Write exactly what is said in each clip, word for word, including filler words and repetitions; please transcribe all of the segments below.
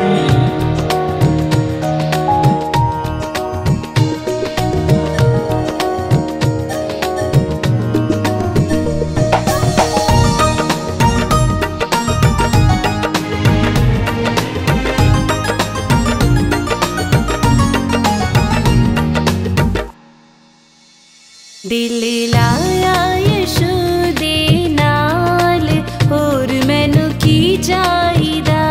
दिल लाया यीशु दे नाल होर मैनू की चाहिदा,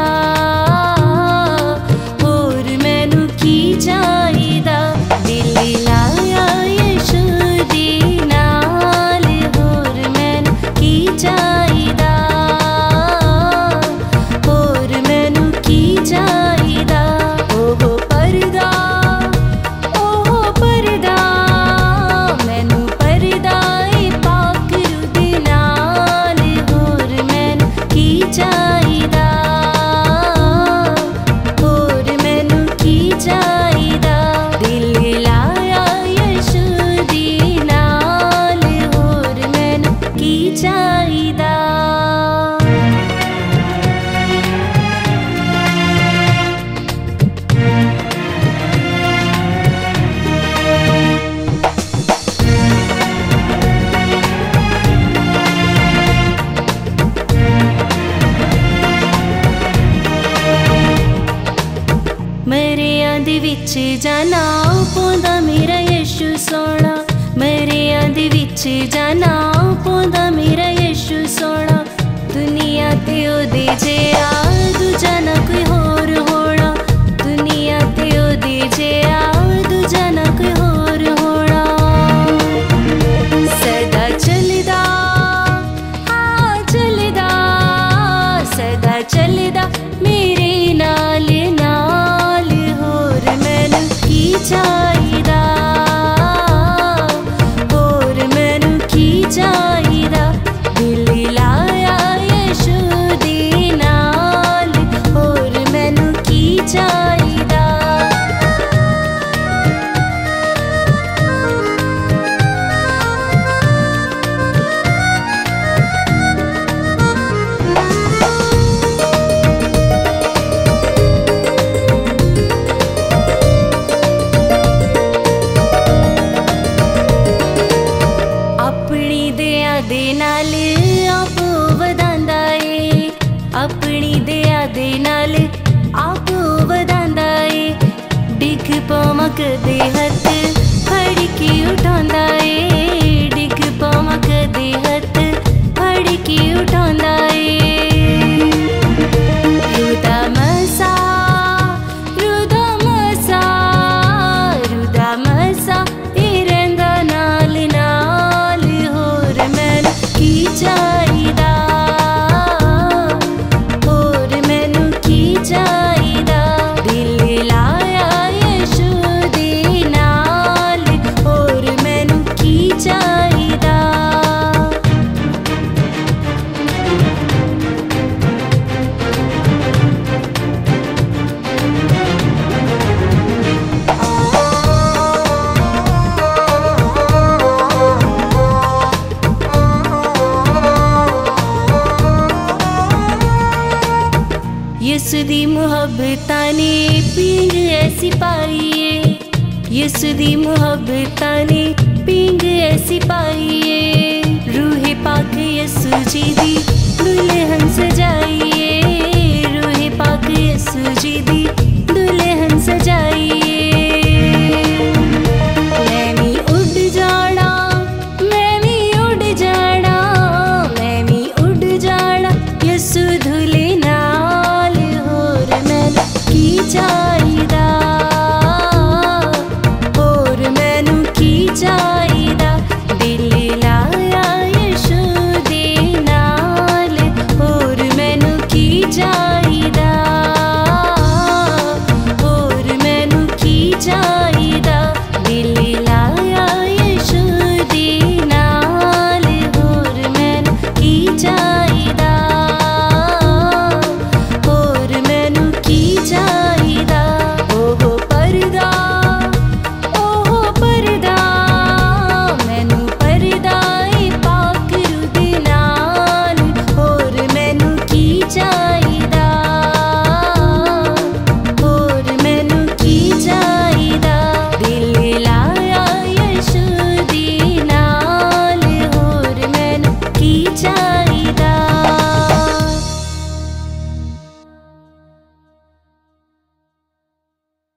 होर मैनू की चाहिदा। दिल लाया यीशु दे नाल होर मैनू की चाहिदा, होर मैनू की चाहिदा। ओहो परदा ओहो परदा चाहिदा, होर मैनू की चाहिदा। दिल लाया यीशु दे नाल होर मैनू की चाहिदा। मरियां दे विच जाना पौंदा मेरा यीशु सोना, मरियां दे विच जाना पौंदा मेरा यीशु सोना। दुनिया ते ओदे जेहा दूजा ना कोई होर होना, दुनिया ते ओदे जेहा दूजा ना कोई होर होना। सदा चलदा हाँ चलदा, सदा चलदा मेरे नाल नाल होर मैनू की चाहिदा, होर मैनू की चाहिदा। दिल लाया यीशु दे नाल होर मैनू की चाहिदा। अपनी दया दे नाल आप वधांदा ए, अपनी दया दे नाल आप वधांदा ए। डिग पावां कदे हथ फड़ के उठांदा ए, डिग पावां कदे हथ फड़ के उठांदा ए। रुदा मसा रुदा मसा रुदा मसा ए रंगा नाल नाल होर मैनू की चाहिदा, होर मैनू की चाहिदा। दिल लाया यीशु दे नाल होर मैनू की चाहिदा। यीशु दी मुहब्बतां ने पींग ऐसी पाई है, यीशु दी मुहब्बतां ने पींग ऐसी पाई है। रूहे पाक यीशु जी दी दुल्हन सजाई है,